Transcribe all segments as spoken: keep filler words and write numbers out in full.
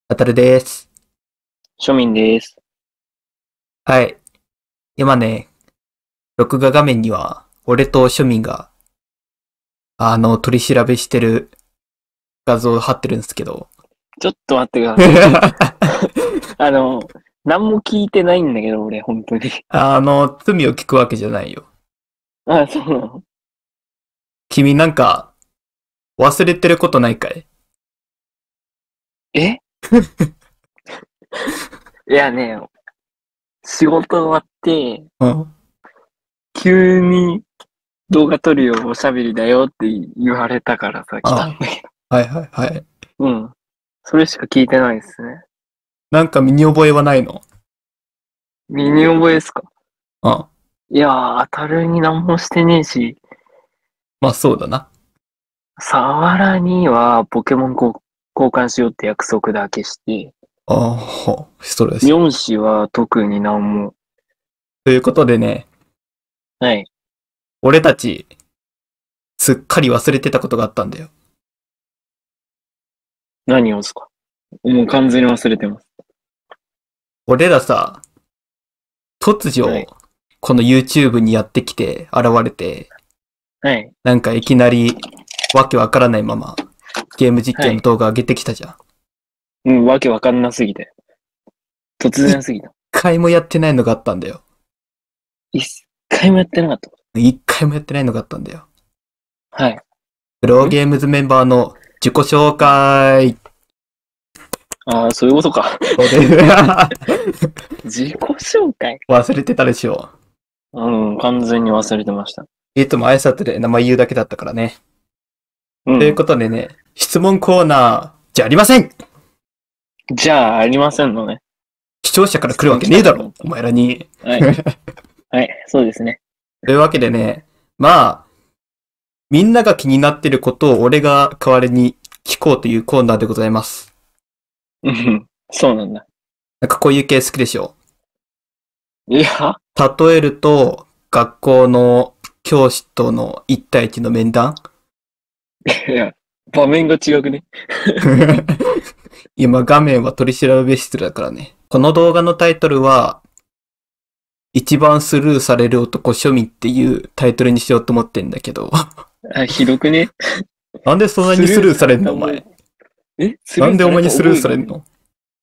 あたるです。 庶民です。 はい。今ね、録画画面には、俺と庶民が、あの、取り調べしてる画像を貼ってるんですけど。 ちょっと待ってください。あの、何も聞いてないんだけど、俺、本当に。 あの、罪を聞くわけじゃないよ。 あ、そうなの？ 君なんか、忘れてることないかい？ えいやね、仕事終わって、 うん。 急に動画撮るよ、おしゃべりだよって言われたからさ、来たんあだけはいはいはい。 ど。うん。それしか聞いてないですね。 なんか身に覚えはないの？ 身に覚えですか？ うん。 いやー、当たるに何もしてねえし、 まあそうだな。 サワラにはポケモン交交換しようって約束だけして、 ああ、ほうそれです。 ミョン氏は特に何も。 ということでね、 はい。 俺たち、すっかり忘れてたことがあったんだよ。 何をですか？もう完全に忘れてます。 俺らさ、突如、 はい。 この YouTube にやってきて、現れて、 はい。 なんかいきなり、わけわからないまま、ゲーム実はい。 況の動画上げてきたじゃん。 うん、わけわかんなすぎて。突然すぎた。 一回もやってないのがあったんだよ。 一回もやってなかった。 一回もやってないのがあったんだよ。 はい。 プロんゲームズメンバーの自己紹介。 ああ、そういうことか。 そうで自己紹介。 忘れてたでしょ。 うん、完全に忘れてました。 いつも挨拶で名前言うだけだったからね。といううん。 ことでね、質問コーナーじゃありません。 じゃあ、ありませんのね。 視聴者から来るわけねえだろ、お前らに。 はい。はい、そうですね。 というわけでね、まあ、みんなが気になってることを俺が代わりに聞こうというコーナーでございます。 うん、そうなんだ。 なんかこういう系好きでしょ？ いや、 例えると、学校の教師との一対一の面談いや、場面が違くね。 今画面は取り調べ室だからね。この動画のタイトルは、一番スルーされる男庶民っていうタイトルにしようと思ってんだけど。 あ、ひどくね。 なんでそんなにスルーされんのお前。 え、スルなんでおーされた前にスルーさ覚えがない。 れんの？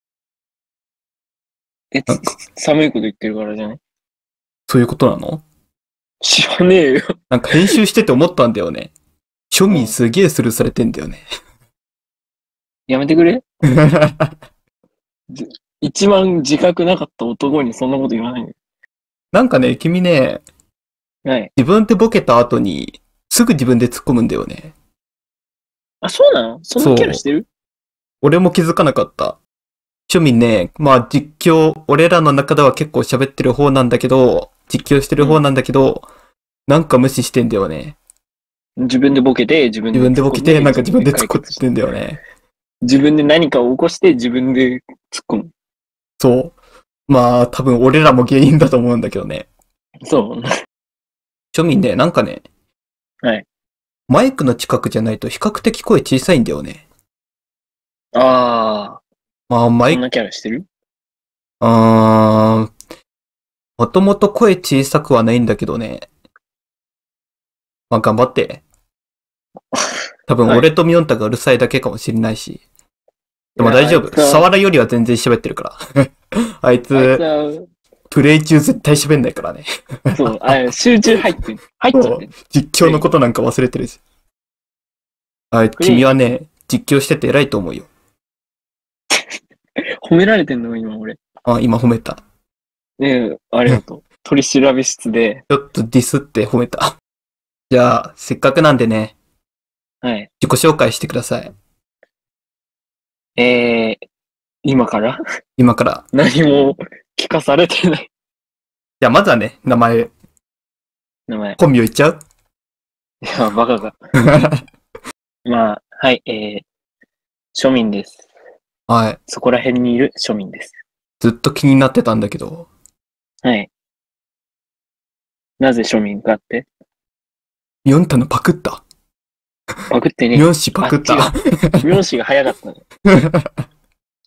え、 なんか、 寒いこと言ってるからじゃない？ そういうことなの？ 知らねえよ。 なんか編集してて思ったんだよね。庶民うん。 すげえスルーされてんだよね。 やめてくれ。じ一番自覚なかった男にそんなこと言わないで。 なんかね、君ね、 はい。 自分でボケた後に、すぐ自分で突っ込むんだよね。 あ、そうなの？そんなキャラしてる？ 俺も気づかなかった。庶民ね、まあ実況、俺らの中では結構喋ってる方なんだけど、実況してる方なんだけど、なんか無視してんだよね。 自分でボケて、自分自分でで突っ込んで、 ボケて、なんか自分で突っ解決して。 込んでんだよね。 自分で何かを起こして、自分で突っ込む。 そう。まあ多分俺らも原因だと思うんだけどね。 そう。 庶民ね、なんかね、 はい。 マイクの近くじゃないと比較的声小さいんだよね。 ああ、 まあマイク、 そんなキャラしてる？ あー、もともと声小さくはないんだけどね。まあ頑張って。多分はい。 俺とミョンタがうるさいだけかもしれないし。でも大丈夫。 いやあいつは、 サワラよりは全然喋ってるから。あいあいつつ、 は、 プレイ中絶対喋んないからね。 そう、あ、集中入ってん。入っちゃってん。 実況のことなんか忘れてるし。あい、 プレイに君はね、実況してて偉いと思うよ。 褒められてんの今俺。 あ、今褒めた。 ねえ、ありがとう。取り調べ室で、 ちょっとディスって褒めた。じゃあ、せっかくなんでね、 はい。 自己紹介してください。 えー、今から今から。 何も聞かされてない。 じゃあまずはね、名前、 名前。 本名言っちゃう？ いや、バカか。まあ、はい、えー、庶民です。 はい。 そこら辺にいる庶民です。 ずっと気になってたんだけど、 はい。なぜ庶民かって？ ミョンタのパクった。 パクってね。 ミョン氏パクった。 あ、違う。名字が早かったね。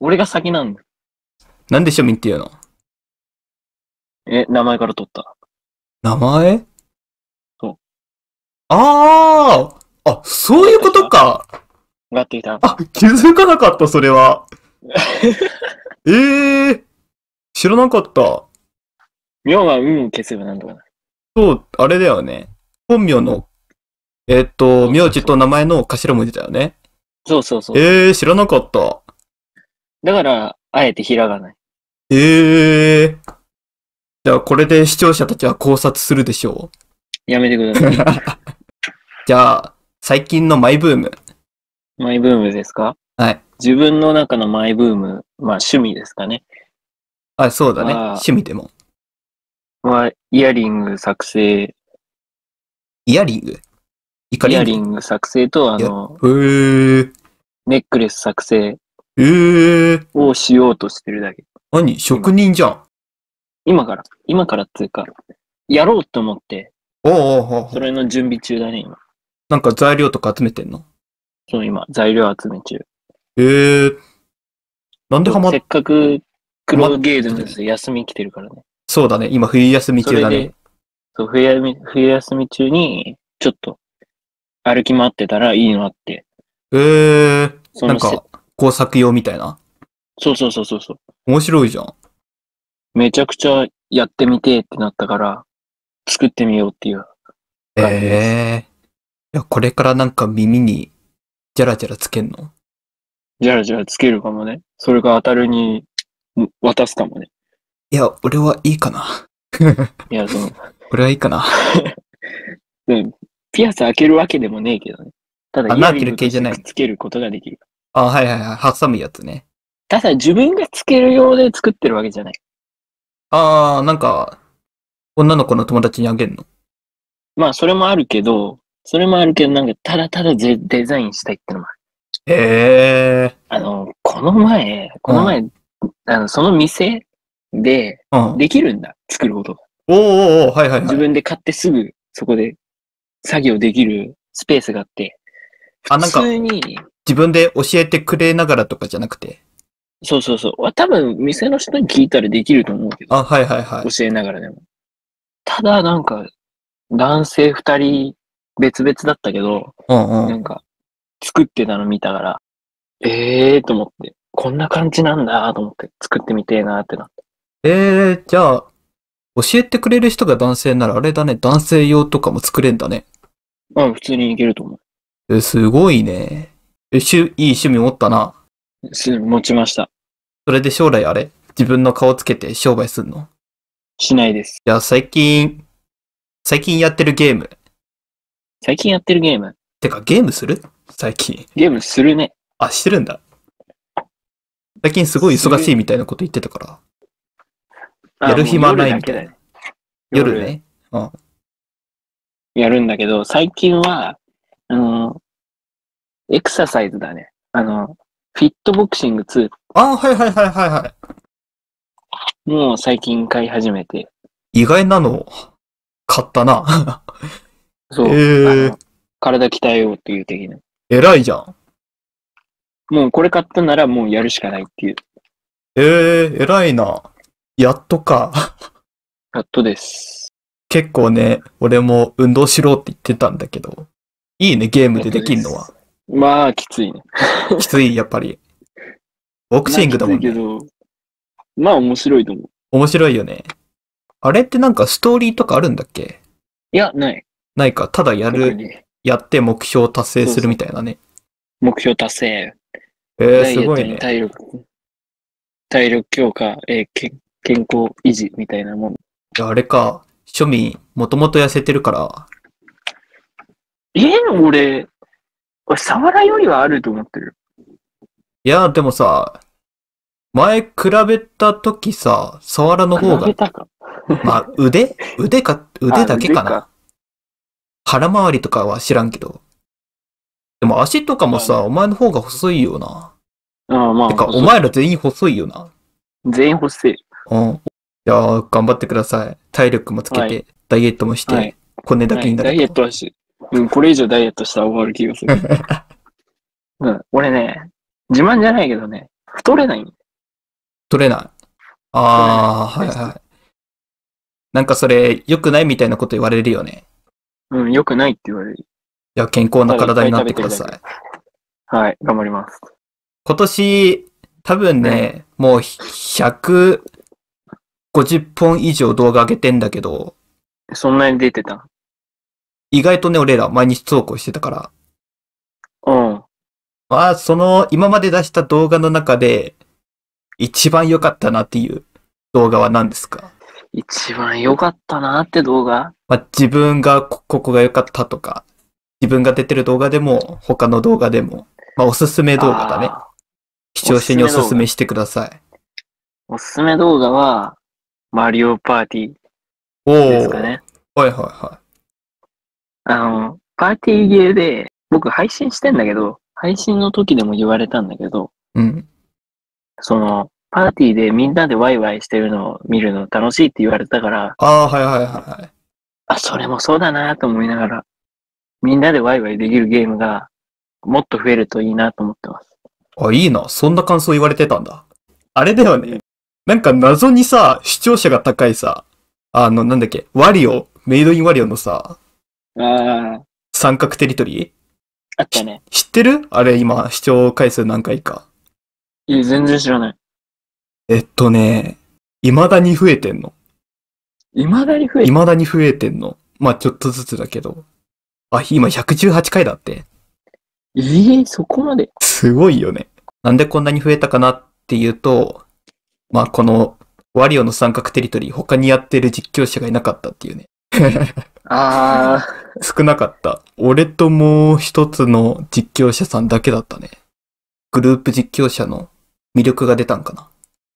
俺が先なんだ。 なんで庶民っていうの？ え、名前から取った。 名前？ そう。 あああ、そういうことか。 上がってきた。 あ、気づかなかった、それは。ええー、知らなかった。 妙は運を消せばなんとかな。 そう、あれだよね。本名の、えーっと、名字と名前の頭文字だよね。 そうそうそう。 ええー、知らなかった。 だから、あえてひらがない。 ええー。じゃあ、これで視聴者たちは考察するでしょう。やめてください。 じゃあ、最近のマイブーム。 マイブームですか？ はい。 自分の中のマイブーム、まあ趣味ですかね。 あ、そうだね。趣味でも。 は、イヤリング作成。 イヤリング？イカリング？ イヤリング作成と、あの、 へー。 ネックレス作成えー。 をしようとしてるだけ。 何？職人じゃん。 今から、今からっていうか、やろうと思って、 おうおうおう。 それの準備中だね、今。 なんか材料とか集めてんの？ そう、今、材料集め中。 えー。なんでハマっせっかく、クローゲーズムズ休み来てるからね。 そうだね。今冬休み中だね。 そう、冬休み、冬休み中に、ちょっと、歩き回ってたらいいのあって。 えー。 そのなんか、工作用みたいな。 そうそうそうそうそう。 面白いじゃん。 めちゃくちゃやってみてってなったから、作ってみようっていう感じです。 えー。いや、これからなんか耳に、ジャラジャラつけんの？ じゃらじゃらつけるかもね。それが当たるに渡すかもね。 いや、俺はいいかな。 いや、その、 俺はいいかな。 うん、ピアス開けるわけでもねえけどね。ただ、イヤリングとしてくっつけることができる。 あ、はいはいはい。挟むやつね。 ただ、自分がつけるようで作ってるわけじゃない。 あー、なんか、女の子の友達にあげんの？ まあ、それもあるけど、それもあるけど、なんか、ただただデデザインしたいってのもある。 へー。 あの、この前、この前、うん、あの、その店で、できるんだ、うん、作ることが。 おーおーおー、はいはいはい。 自分で買ってすぐ、そこで作業できるスペースがあって、 あ、なんか、普通に自分で教えてくれながらとかじゃなくて。 そうそうそう。多分、店の人に聞いたらできると思うけど。 あ、はいはいはい。 教えながらでも。ただ、なんか、男性二人別々だったけど、 うんうん、 なんか、作ってたの見たから、ええーと思って、こんな感じなんだと思って、作ってみてえなってなった。 えー、じゃあ、教えてくれる人が男性ならあれだね、男性用とかも作れんだね。 うん、普通にいけると思う。え、すごいね。え、しゅ、いい趣味持ったな。 す、持ちました。 それで将来あれ自分の顔つけて商売すんの？ しないです。 いや、最近、最近やってるゲーム。 最近やってるゲーム？ てか、ゲームする？最近。 ゲームするね。 あ、してるんだ。最近すごい忙しいみたいなこと言ってたから。やる暇ないみたいな。夜, 夜ね。うん。 やるんだけど、最近は、あの、エクササイズだね。あの、フィットボクシングツー。 あ、はいはいはいはいはい。 もう最近買い始めて。 意外なの買ったな。 そう。えー、体鍛えようっていう的な。 偉いじゃん。 もうこれ買ったならもうやるしかないっていう。 えー、偉いな。やっとか。 やっとです。 結構ね、俺も運動しろって言ってたんだけど。いいね、ゲームでできんのは。 まあ、きついね。 きつい、やっぱり。ボクシングだもんね。 まあ、きついけど、まあ面白いと思う。 面白いよね。あれってなんかストーリーとかあるんだっけ？ いや、ない。 ないか、ただやる、やって目標達成するみたいなね。 そうそう目標達成。 えー、すごいね。 体力、体力強化、えー、健康維持みたいなもん。いや、あれか、庶民、もともと痩せてるから。 えー、俺、俺、サワラよりはあると思ってる。 いや、でもさ、前比べたときさ、サワラの方が、 比べたかまあ、腕腕か、腕だけかな。か腹回りとかは知らんけど。でも足とかもさ、お前の方が細いよな。 ああ、まあ。 てか、お前ら全員細いよな。 全員細い。 うん。いやー、頑張ってください。体力もつけて、はい、ダイエットもして、はい、骨だけになると、 はい。ダイエットはし、うん、これ以上ダイエットしたら終わる気がする。うん、俺ね、自慢じゃないけどね、 太れないん取れない。ああ、はいはい。なんかそれ、良くないみたいなこと言われるよね。 うん、良くないって言われる。 いや、健康なただいっぱい体になって食べてるだけ。 ください。 はい、頑張ります。 今年、多分ね、もうひゃくごじゅっぽん以上動画上げてんだけど、 そんなに出てた。 意外とね、俺ら毎日投稿してたから。 うん。 まあ、その、今まで出した動画の中で、一番良かったなっていう動画は何ですか？ 一番良かったなって動画。 まあ、自分がこここが良かったとか、自分が出てる動画でも、他の動画でも、まあ、おすすめ動画だね。 ああ、 視聴者におすすめしてください。 おすすめ動画は、マリオパーティーおですかね。 ー。はいはいはあの、パーティーゲーで、僕配信してんだけど、配信の時でも言われたんだけど、 い。うん。 その、パーティーでみんなでワイワイしてるのを見るの楽しいって言われたから、 ああ、はいはいはいはい。 あ、それもそうだなと思いながら、みんなでワイワイできるゲームがもっと増えるといいなと思ってます。 あ、いいな。そんな感想言われてたんだ。あれだよね。なんか謎にさ、視聴者が高いさ、あの、なんだっけ、ワリオ、メイドインワリオのさ、 ああ、 三角テリトリーあったね。 知ってる？あれ今、視聴回数何回か。 いや、全然知らない。 えっとね、未だに増えてんの。 未だに増えて未だに増えてんの。まあちょっとずつだけど。あ、今ひゃくじゅうはちかいだって。 えー、そこまで。 すごいよね。なんでこんなに増えたかなっていうと、まあこの、ワリオの三角テリトリー他にやってる実況者がいなかったっていうね。 ああ、 少なかった。俺ともう一つの実況者さんだけだったね。グループ実況者の魅力が出たんかな。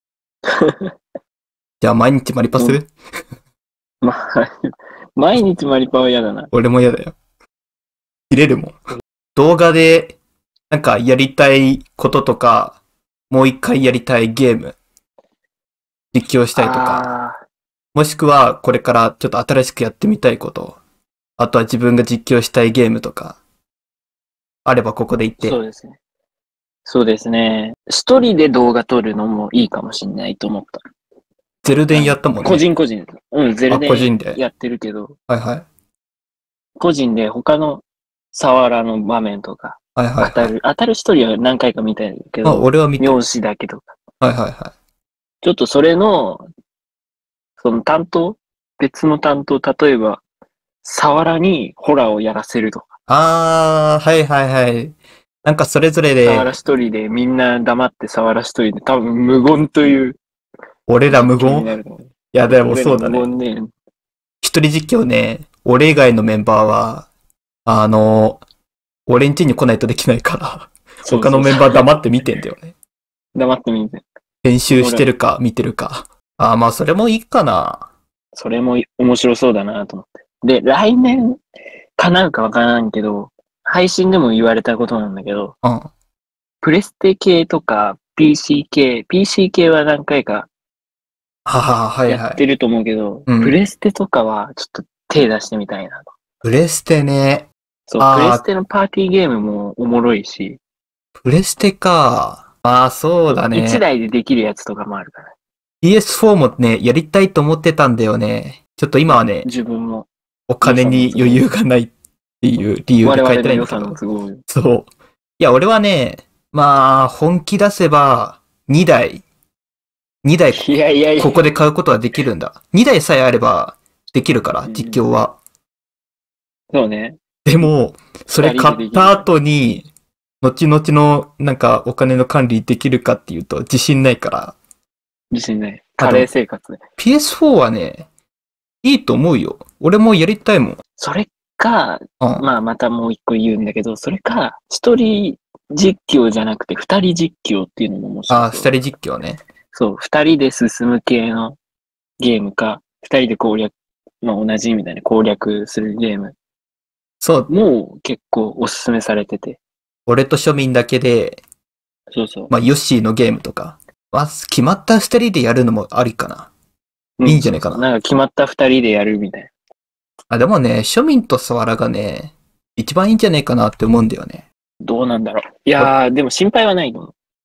じゃあ毎日マリパする？ まあ、毎日マリパは嫌だな。 俺も嫌だよ。切れるもん。動画で、なんかやりたいこととか、もう一回やりたいゲーム、実況したいとか、 あもしくはこれからちょっと新しくやってみたいこと、あとは自分が実況したいゲームとか、あればここで言っあ、そうて。 ですね。そうですね。一人で動画撮るのもいいかもしんないと思った。 ゼルデンやったもんね。 個人個人。うん、ゼルあ、個人で。 でやってるけど、 はいはい。 個人で他のサワラの場面とか、 はいはいはい。 当たる、当たる一人は何回か見たけまあど、 俺は見てる。 名字だけとか。 はいはいはい。 ちょっとそれの、その担当別の担当、例えば、サワラにホラーをやらせるとか。 あー、はいはいはい。なんかそれぞれサワラで、 一人でみんな黙ってサワラ一人で多分無言という俺ら無実況に言？ なると思う。 いやでもそうだ俺らね。 無言ね。 一人実況ね、俺以外のメンバーは、あの、俺ん家に来ないとできないから、 そうそうそう他のメンバー黙って見てんだよね。 黙ってみて。 編集してるか見てるか。あーまあそれもいいかな。 それも面白そうだなと思って。で、来年叶うかわからんけど、配信でも言われたことなんだけど、 うん。はプレステ系とか ピーシー 系、ピーシー 系は何回かはは、はいはい。 やってると思うけど、 うんプレステとかはちょっと手出してみたいなと。 プレステね。 そう、 あープレステのパーティーゲームもおもろいし、 プレステか。ああ、そうだね。 いちだいでできるやつとかもあるから。 ピーエスフォー もね、やりたいと思ってたんだよね。ちょっと今はね、 自分も。 お金に余裕がないっていう理由で我々 買えてないんの予だけど。 算の都合。 そう。いや、俺はね、まあ、本気出せば、にだい、にだい、 いやいやいや。 ここで買うことはできるんだ。にだいさえあれば、できるから、実況は。 そうね。 でも、それ買った後に、後々の、なんか、お金の管理できるかっていうと、自信ないから。 自信ない。カレー生活ね。 ピーエスフォー はね、いいと思うよ。俺もやりたいもん。 それか、 うん。 まあまたもう一個言うんだけど、それか、一人実況じゃなくて二人実況っていうのも面白い。 ああ、二人実況ね。 そう、二人で進む系のゲームか、二人で攻略、まあ同じみたいな攻略するゲーム。 そう。 もう結構おすすめされてて。 俺と庶民だけで、 そうそう。 まあ、ヨッシーのゲームとか。まあ、決まった二人でやるのもありかな。 ういいんじゃないかな。 なんか決まった二人でやるみたいな。 あ、でもね、庶民とサワラがね、一番いいんじゃないかなって思うんだよね。 どうなんだろう。いやー、でも心配はないと思う。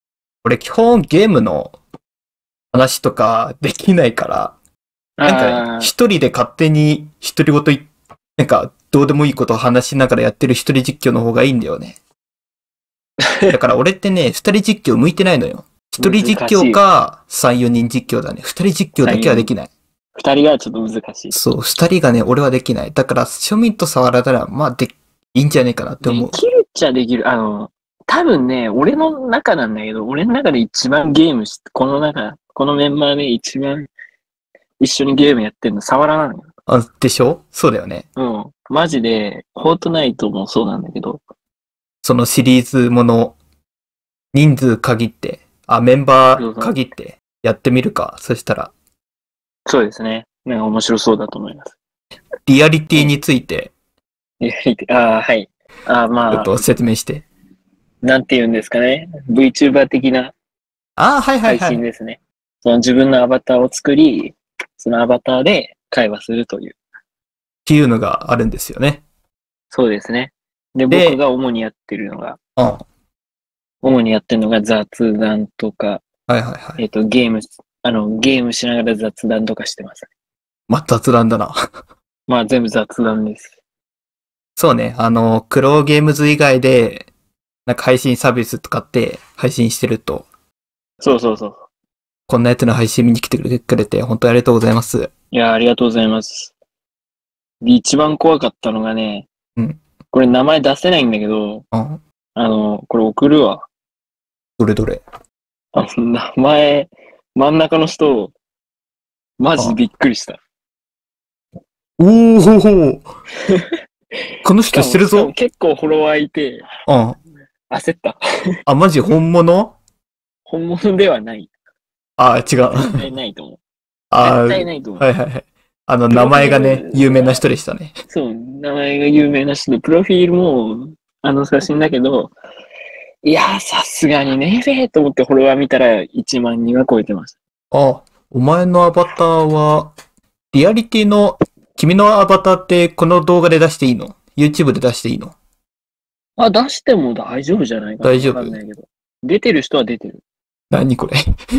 俺基本ゲームの話とかできないから、なんかね、 ああ、 一人で勝手に独り言い、なんかどうでもいいことを話しながらやってる一人実況の方がいいんだよね。だから俺ってね、二人実況向いてないのよ。一人実況か三、四人実況だね。二人実況だけはできない。 二人がちょっと難しい。 そう、二人がね、俺はできない。だから、庶民と触られたら、まあ、で、いいんじゃねえかなって思う。 できるっちゃできる。あの、多分ね、俺の中なんだけど、俺の中で一番ゲームし、この中、このメンバーで一番一緒にゲームやってるの、サワラなのよ。 あ、でしょ？そうだよね。 うん。マジで、フォートナイトもそうなんだけど、 そのシリーズもの、人数限って、あ、メンバー限ってやってみるか。そしたら。 そうですね。なんか面白そうだと思います。 リアリティについて、 いやいやああ、はい。ああ、 ちょまあ、 っと説明して。 なんて言うんですかね。VTuber 的なああ、はいはい配はい。 信ですね。その自分のアバターを作り、そのアバターで会話するという。 っていうのがあるんですよね。 そうですね。で、 で僕が主にやってるのが、 うん。は主にやってるのが雑談とか、 いはいはい。 えっと、ゲーム、あの、ゲームしながら雑談とかしてます。 まあ、雑談だな。 まあ、全部雑談です。 そうね。あの、クローゲームズ以外で、なんか配信サービス使って配信してると、 そうそうそう。 こんなやつの配信見に来てくれて、本当にありがとうございます。 いや、ありがとうございます。で、一番怖かったのがね、 うん。 これ名前出せないんだけど、 うん。 あの、これ送るわ。 どれどれ。 あの、名前、真ん中の人、マジびっくりした。 おーほほーこのしかも、 人してるぞ。 しかも結構フォロワーいて、 うん。 焦った。 あ、マジ本物？ 本物ではない。 あ、違う。 絶対ないと思う。 あ絶対ないと思う。 はいはいはい。あの、名前がね、有名な人でしたね。 そう、名前が有名な人で、プロフィールも、あの写真だけど、いやー、さすがにねえべーと思ってフォロワー見たらいちまんにんは超えてます。 あ、お前のアバターは、リアリティの、君のアバターってこの動画で出していいの？ YouTube で出していいの？ あ、出しても大丈夫じゃないかな。 大丈夫？ わかんないけど。出てる人は出てる。 何これ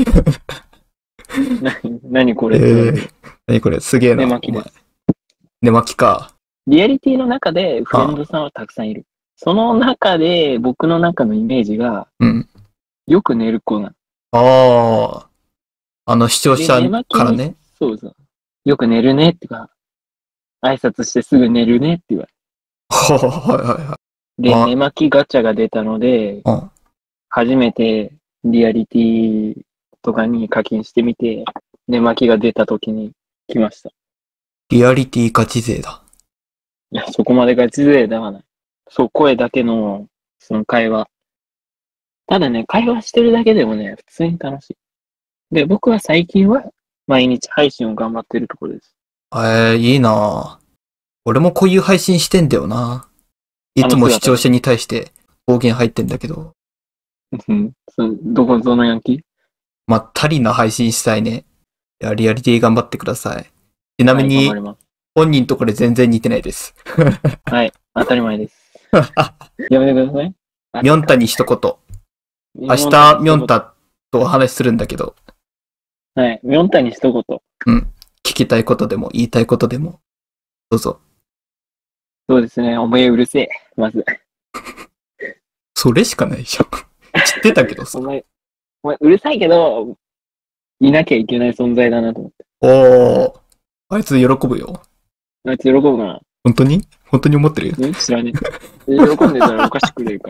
何、何これえって言われる。 ー、何これすげえな。 寝巻きです。 寝巻きか。 リアリティの中でフレンドさんはたくさんいる。その中で僕の中のイメージが、 うん。 よく寝る子なの。 ああ。あの視聴者で寝巻きにからね。 そうそう。よく寝るねってか、挨拶してすぐ寝るねって言われはいはいはい。 で、 あ寝巻きガチャが出たので、 うん。 初めてリアリティとかに課金してみて、寝巻きが出た時に来ました。 リアリティガチ勢だ。 いや、そこまでガチ勢ではない。そう、声だけの、その会話。ただね、会話してるだけでもね、普通に楽しい。で、僕は最近は毎日配信を頑張ってるところです。 えー、いいなぁ。俺もこういう配信してんだよな。いつも視聴者に対して暴言入ってんだけど。 うん。そどこぞのヤンキーまったりな配信したいね。いや、リアリティ頑張ってください。ちなみに、 はい、頑張ります。 本人とこれ全然似てないです。 はい、当たり前です。やめてください。 ミョンタに一言。明日、ミョンタとお話しするんだけど。 はい、ミョンタに一言。 うん。聞きたいことでも、言いたいことでも。どうぞ。 そうですね、お前うるせえ、まず。 それしかないじゃん。知ってたけどさ。 お前、お前うるさいけど、いなきゃいけない存在だなと思って。 おー。あいつ喜ぶよ。 あいつ喜ぶかな本当に本当に思ってるよ。 え知らねえ。喜んでたらお菓子くれるから。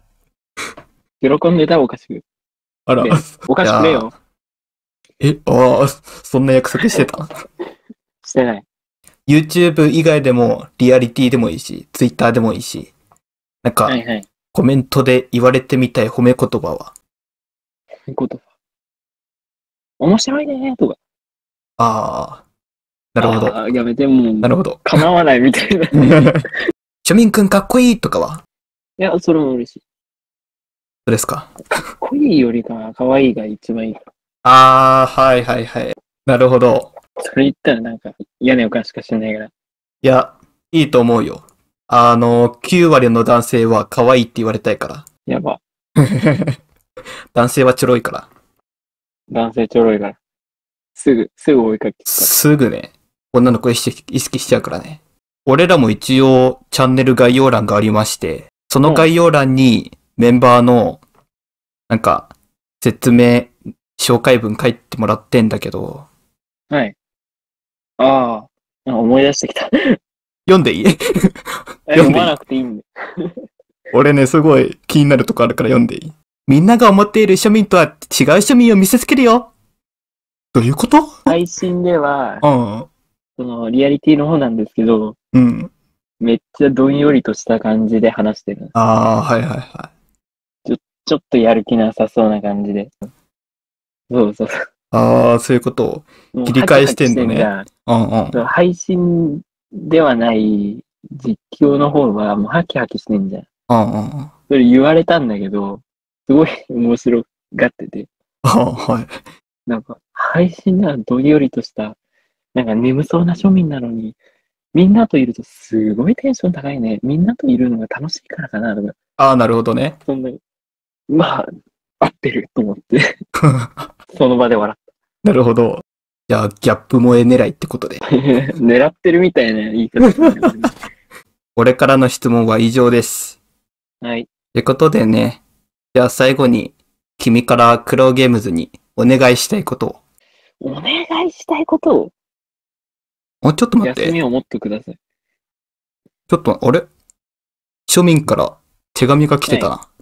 喜んでたらお菓子くれる。 あら。 お菓子くれよ。 え、ああ、そんな約束してたしてない。 YouTube 以外でも、リアリティでもいいし、Twitter でもいいし、なんか、 はいはい。 コメントで言われてみたい褒め言葉は？ 言葉。面白いねーとか。 ああ、なるほど。 ああ、やめてもう。 なるほど。 構わないみたいな。 庶民くんかっこいいとかは？ いや、それも嬉しい。 そうですか。 かっこいいよりか、可愛いが一番いい。 ああ、はいはいはい。なるほど。 それ言ったらなんか嫌な予感しかしないから。 いや、いいと思うよ。あの、きゅう割の男性は可愛いって言われたいから。 やば。 男性はちょろいから。 男性ちょろいから。すぐ、すぐ追いかけてすぐね、女の子意識意識しちゃうからね。俺らも一応チャンネル概要欄がありまして、その概要欄にメンバーのなんか説明、紹介文書いてもらってんだけど。 はい。ああ、思い出してきた。 読んでいい読まなくていいんで。 俺ね、すごい気になるとこあるから読んでいい？みんなが思っている庶民とは違う庶民を見せつけるよ。どういうこと？ 配信では、 うん。 そのリアリティの方なんですけど、 うん。 めっちゃどんよりとした感じで話してる。 ああ、はいはいはい。 ちょ、ちょっとやる気なさそうな感じで。そうそうそう。 ああ、そういうことを切り返してんのね。 ハキハキしてんじゃん。うんうん。配信ではない実況の方はもうハキハキしてんじゃん。 うんうん。 それ言われたんだけど、すごい面白がってて。 ああ、はい。 なんか、配信ではどんよりとした、なんか眠そうな庶民なのに、みんなといるとすごいテンション高いね。みんなといるのが楽しいからかな、とか。 ああ、なるほどね。 そんな、まあ、合ってると思って。その場で笑った。 なるほど。じゃあ、ギャップ萌え狙いってことで。 狙ってるみたいな言い方ですね。 俺からの質問は以上です。 はい。 ってことでね、じゃあ最後に、君からクローゲームズにお願いしたいことを。 お願いしたいことをもうちょっと待って。 休みを持ってください。 ちょっと、あれ庶民から手紙が来てたな。はい、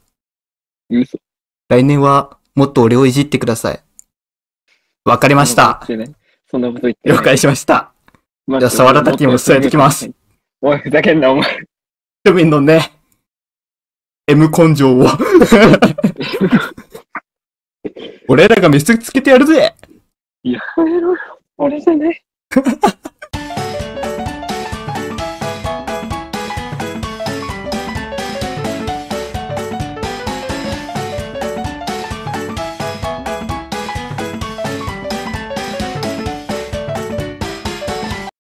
嘘。 来年はもっと俺をいじってください。わかりました。 そんなこと言ってない。 了解しました。じゃあ、沢田滝も伝えてきます。 おい、ふざけんな、お前。 庶民のね、M 根性を。俺らが見せつけてやるぜ。 やめろよ。俺じゃない。